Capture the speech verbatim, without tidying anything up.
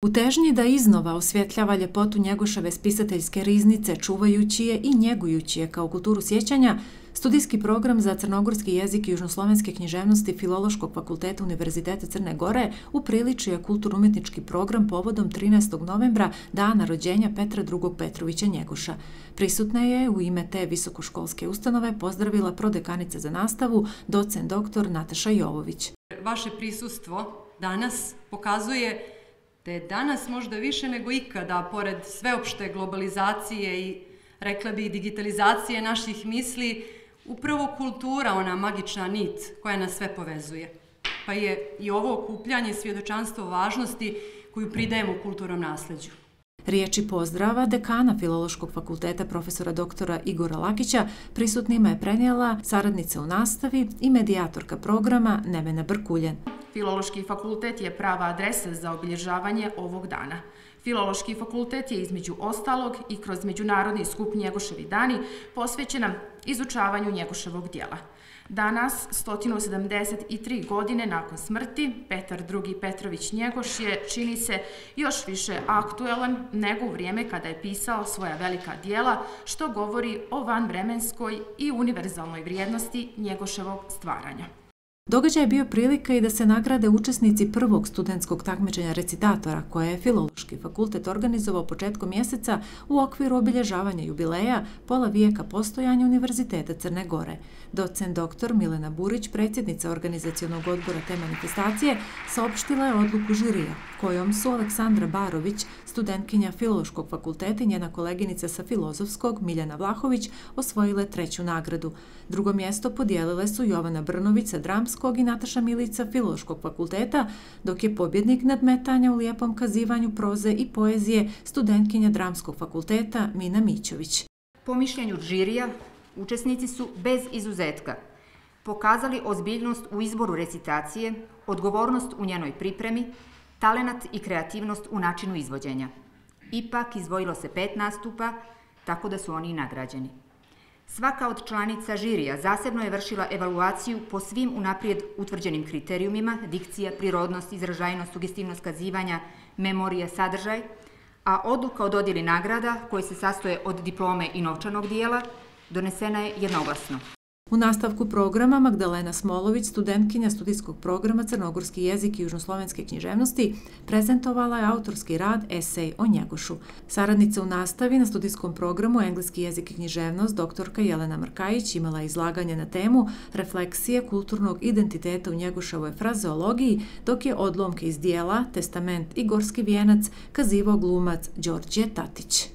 U težnji da iznova osvjetljava ljepotu Njegoševe spisateljske riznice, čuvajući je i njegujući je kao kulturu sjećanja, studijski program za crnogorski jezik i južnoslovenske književnosti Filološkog fakulteta Univerziteta Crne Gore upriličio je kulturno-umjetnički program povodom trinaestog novembra, dana rođenja Petra drugog Petrovića Njegoša. Prisutna je u ime te visokoškolske ustanove pozdravila prodekanica za nastavu, docent doktor Nataša Jovović. Vaše prisustvo danas pokazuje da je danas možda više nego ikada, pored sveopšte globalizacije i, rekla bi, digitalizacije naših misli, upravo kultura, ona magična nit koja nas sve povezuje. Pa je i ovo okupljanje svjedočanstvo važnosti koju pridajemo kulturnom nasleđu. Riječi pozdrava dekana Filološkog fakulteta profesora doktora Igora Lakića prisutnima je prenijela saradnica u nastavi i medijatorka programa Nevena Brkuljen. Filološki fakultet je prava adresa za obilježavanje ovog dana. Filološki fakultet je između ostalog i kroz Međunarodni skup Njegoševi dani posvećena izučavanju Njegoševog dijela. Danas, sto sedamdeset tri godine nakon smrti, Petar drugi Petrović Njegoš je, čini se, još više aktuelan nego u vrijeme kada je pisao svoja velika dijela, što govori o vanvremenskoj i univerzalnoj vrijednosti Njegoševog stvaranja. Događaj je bio prilika i da se nagrade učesnici prvog studentskog takmičenja recitatora koje je Filološki fakultet organizovao početkom mjeseca u okviru obilježavanja jubileja pola vijeka postojanja Univerziteta Crne Gore. Docent doktor Milena Burić, predsjednica organizacionog odbora te manifestacije, saopštila je odluku žirija, kojom su Aleksandra Barović, studentkinja Filološkog fakulteta i njena koleginica sa Filozofskog, Miljana Vlahović, osvojile treću nagradu. Drugo mjesto podijelile su Jovana Brnović sa Dramskog i Nataša Milica Filološkog fakulteta, dok je pobjednik nadmetanja u lijepom kazivanju proze i poezije studentkinja Dramskog fakulteta Mina Mićović. Po mišljenju žirija, učesnici su bez izuzetka pokazali ozbiljnost u izboru recitacije, odgovornost u njenoj pripremi, talenat i kreativnost u načinu izvođenja. Ipak izdvojilo se pet nastupa, tako da su oni i nagrađeni. Svaka od članica žirija zasebno je vršila evaluaciju po svim unaprijed utvrđenim kriterijumima, dikcija, prirodnost, izražajnost, sugestivnost kazivanja, memorija, sadržaj, a odluka o dodjeli nagrada, koje se sastoje od diplome i novčanog dijela, donesena je jednoglasno. U nastavku programa Magdalena Smolović, studentkinja studijskog programa Crnogorski jezik i južnoslovenske književnosti, prezentovala je autorski rad Esej o Njegošu. Saradnica u nastavi na studijskom programu Engleski jezik i književnost doktorka Jelena Mrkajić imala izlaganje na temu refleksije kulturnog identiteta u Njegoševoj frazeologiji, dok je odlomke iz dijela Testament i Gorski vijenac kazivao glumac Đorđe Tatić.